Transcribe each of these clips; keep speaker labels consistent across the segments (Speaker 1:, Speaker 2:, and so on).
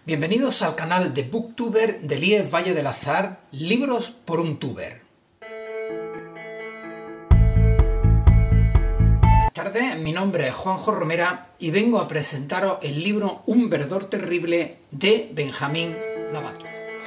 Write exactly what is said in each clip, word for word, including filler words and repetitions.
Speaker 1: Bienvenidos al canal de Booktuber de Elías Valle del Azar, libros por un tuber. Buenas tardes, mi nombre es Juanjo Romera y vengo a presentaros el libro Un verdor terrible de Benjamín Lavater.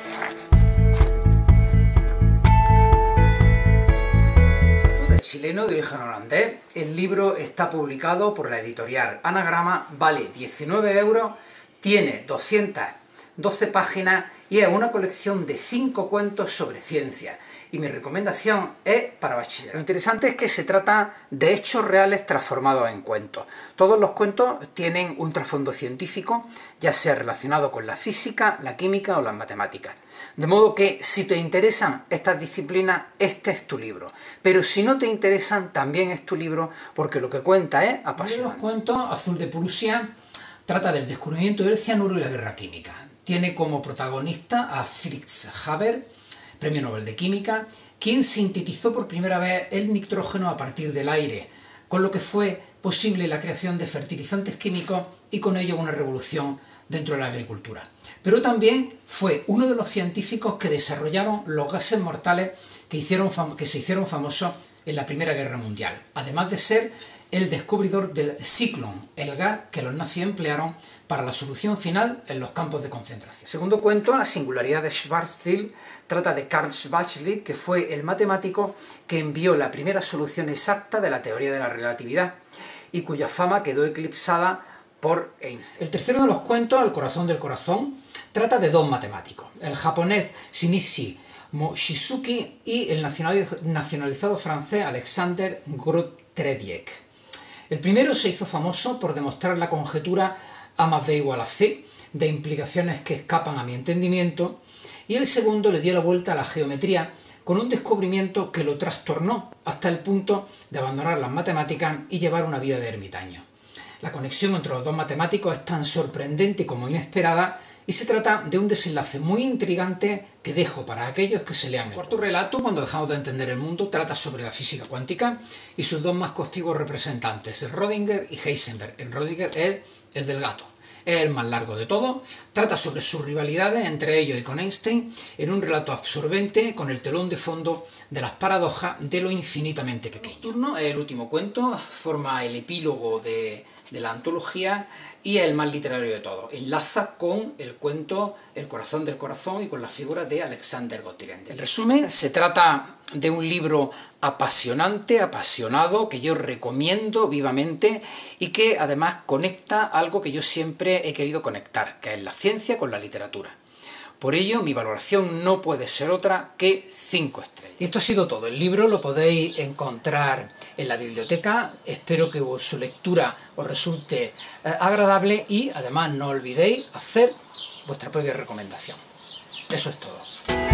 Speaker 1: De chileno de origen holandés, el libro está publicado por la editorial Anagrama, vale diecinueve euros. Tiene doscientas doce páginas y es una colección de cinco cuentos sobre ciencia. Y mi recomendación es para bachiller. Lo interesante es que se trata de hechos reales transformados en cuentos. Todos los cuentos tienen un trasfondo científico, ya sea relacionado con la física, la química o las matemáticas. De modo que si te interesan estas disciplinas, este es tu libro. Pero si no te interesan, también es tu libro, porque lo que cuenta es apasionante. Los cuentos, Azul de Prusia, trata del descubrimiento del cianuro y la guerra química. Tiene como protagonista a Fritz Haber, premio Nobel de Química, quien sintetizó por primera vez el nitrógeno a partir del aire, con lo que fue posible la creación de fertilizantes químicos y con ello una revolución dentro de la agricultura. Pero también fue uno de los científicos que desarrollaron los gases mortales que, hicieron que se hicieron famosos en la Primera Guerra Mundial, además de ser el descubridor del Zyklon, el gas que los nazis emplearon para la solución final en los campos de concentración. Segundo cuento, La singularidad de Schwarzschild, trata de Carl Schwarzschild, que fue el matemático que envió la primera solución exacta de la teoría de la relatividad y cuya fama quedó eclipsada por Einstein. El tercero de los cuentos, El corazón del corazón, trata de dos matemáticos, el japonés Shinichi Mochizuki y el nacionalizado francés Alexander Grothendieck. El primero se hizo famoso por demostrar la conjetura A más B igual a C, de implicaciones que escapan a mi entendimiento, y el segundo le dio la vuelta a la geometría con un descubrimiento que lo trastornó hasta el punto de abandonar las matemáticas y llevar una vida de ermitaño. La conexión entre los dos matemáticos es tan sorprendente como inesperada y se trata de un desenlace muy intrigante que dejo para aquellos que se lean. El cuarto relato, Cuando dejamos de entender el mundo, trata sobre la física cuántica y sus dos más conspicuos representantes, el Rödinger y Heisenberg. El Rödinger es el del gato. Es el más largo de todos, trata sobre sus rivalidades entre ellos y con Einstein en un relato absorbente con el telón de fondo de las paradojas de lo infinitamente pequeño. Nocturno es el último cuento, forma el epílogo de, de la antología y es el más literario de todos. Enlaza con el cuento El corazón del corazón y con la figura de Alexander Grothendieck. En resumen, se trata de un libro apasionante, apasionado, que yo recomiendo vivamente y que además conecta algo que yo siempre he querido conectar, que es la ciencia con la literatura. Por ello, mi valoración no puede ser otra que cinco estrellas. Y esto ha sido todo. El libro lo podéis encontrar en la biblioteca. Espero que su lectura os resulte eh, agradable y además no olvidéis hacer vuestra propia recomendación. Eso es todo.